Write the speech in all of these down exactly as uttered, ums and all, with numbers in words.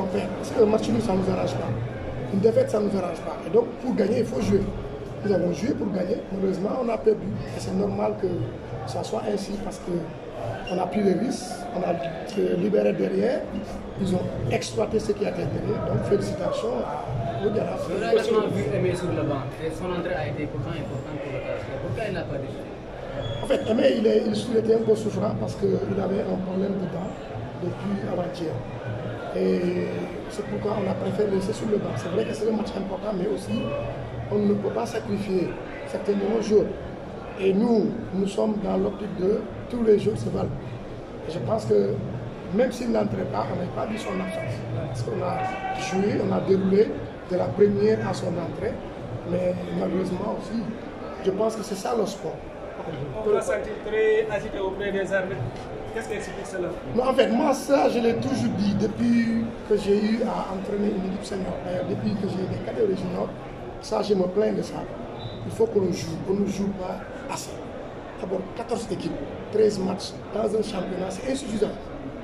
qu'on perd. Parce qu'un match nul, ça ne nous arrange pas. Une défaite, ça ne nous arrange pas. Et donc, pour gagner, il faut jouer. Nous avons joué pour gagner. Malheureusement, on a perdu. Et c'est normal que ça soit ainsi parce qu'on a pris des risques, on a libéré derrière. Ils ont exploité ce qui a été derrière. Donc, félicitations à Odiara. On a également vu Aimé sur le banc. Et son entrée a été pourtant importante pour le Casa Sport. Pourquoi il n'a pas décidé? En fait, Aimé, il, est, il était un peu souffrant parce qu'il avait un problème de dents depuis avant-hier. Et c'est pourquoi on a préféré le laisser sur le banc. C'est vrai que c'est un match important, mais aussi, on ne peut pas sacrifier certains de nos joueurs. Et nous, nous sommes dans l'optique de tous les jours se valent. Et je pense que même s'il n'entrait pas, on n'a pas dit son absence. Parce qu'on a joué, on a déroulé de la première à son entrée. Mais malheureusement aussi, je pense que c'est ça le sport. On l'a senti très agité auprès des arbitres. Qu'est-ce qui explique cela? Non, en fait, moi, ça, je l'ai toujours dit depuis que j'ai eu à entraîner une équipe senior. Depuis que j'ai des cadets régionaux, ça, je me plains de ça. Il faut qu'on joue, qu'on ne joue pas assez. D'abord, quatorze équipes, treize matchs dans un championnat, c'est insuffisant.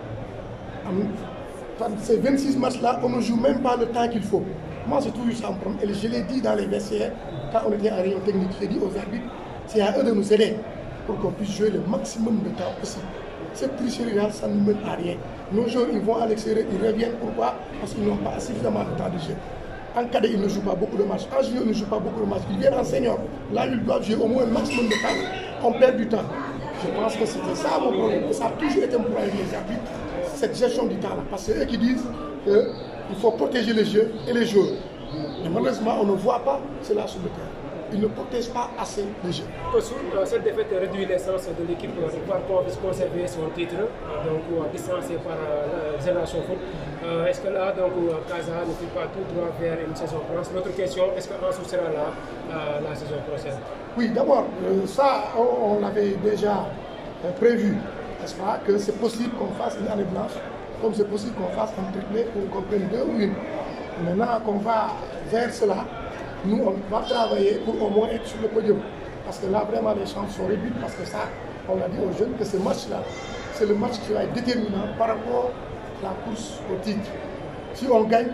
Ces vingt-six matchs-là, on ne joue même pas le temps qu'il faut. Moi, j'ai toujours eu ça en problème. Et je l'ai dit dans les vestiaires, quand on était en réunion technique, j'ai dit aux arbitres, c'est à eux de nous aider pour qu'on puisse jouer le maximum de temps possible. Cette tricherie-là, ça ne mène à rien. Nos joueurs, ils vont à l'extérieur, ils reviennent. Pourquoi? Parce qu'ils n'ont pas suffisamment de temps de jeu. En cadet, ils ne jouent pas beaucoup de matchs. En junior, ils ne jouent pas beaucoup de matchs. Ils viennent en senior. Là, ils doivent jouer au moins un maximum de temps. On perd du temps. Je pense que c'était ça mon problème. Ça a toujours été mon problème avec les arbitres, cette gestion du temps-là. Parce que c'est eux qui disent qu'il faut protéger les jeux et les joueurs. Mais malheureusement, on ne voit pas cela sur le terrain. Ils ne protègent pas assez les jeux. Cette défaite réduit l'essence de l'équipe de pouvoir conserver son titre, donc distancé par la Génération Foot. Euh, est-ce que là, donc, Casa ne fait pas tout droit vers une saison prochaine? L'autre question, est-ce qu'Ansou sera là euh, la saison prochaine? Oui, d'abord, euh, ça, on, on l'avait déjà euh, prévu, n'est-ce pas, que c'est possible qu'on fasse une année blanche, comme c'est possible qu'on fasse un triplé ou qu'on prenne deux ou une. Maintenant qu'on va vers cela, nous, on va travailler pour au moins être sur le podium. Parce que là, vraiment, les chances sont réduites. Parce que ça, on a dit aux jeunes que ce match-là, c'est le match qui va être déterminant par rapport à la course au titre. Si on gagne,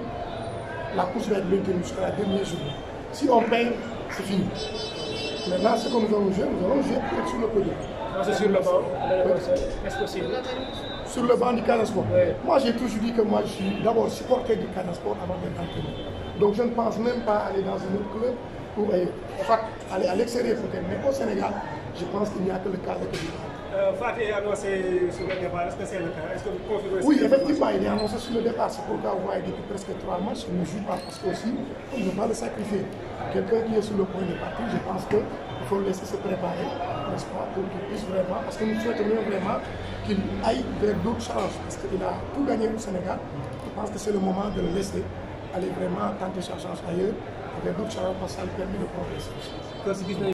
la course va être maintenue jusqu'à la dernière journée. Si on paye, c'est fini. Maintenant, ce que nous allons jouer, nous allons jouer pour être sur le podium. C'est sur le banc, est-ce possible? Sur le banc du Casa Sport. Oui. Moi, j'ai toujours dit que moi, je suis d'abord supporter du Casa Sport avant d'être entraîneur. Donc, je ne pense même pas aller dans un autre club pour enfin, aller à l'extérieur peut-être. Mais au Sénégal, je pense qu'il n'y a que le Casa que je euh, Fatih est annoncé sur le départ. Est-ce que c'est le cas? Est-ce que vous confirmez? Oui, effectivement, il est annoncé sur le départ. C'est pourquoi vous voyez depuis presque trois matchs, il ne joue pas. Parce qu'aussi, on ne veut pas le sacrifier. Quelqu'un qui est sur le point de partir, je pense qu'il faut le laisser se préparer, n'est-ce pas, pour qu'il puisse vraiment. Parce que nous souhaitons vraiment qu'il aille vers d'autres challenges. Parce qu'il a tout gagné au Sénégal. Je pense que c'est le moment de le laisser aller vraiment tenter sa chance ailleurs, vers d'autres challenges, parce que ça lui permet de progresser.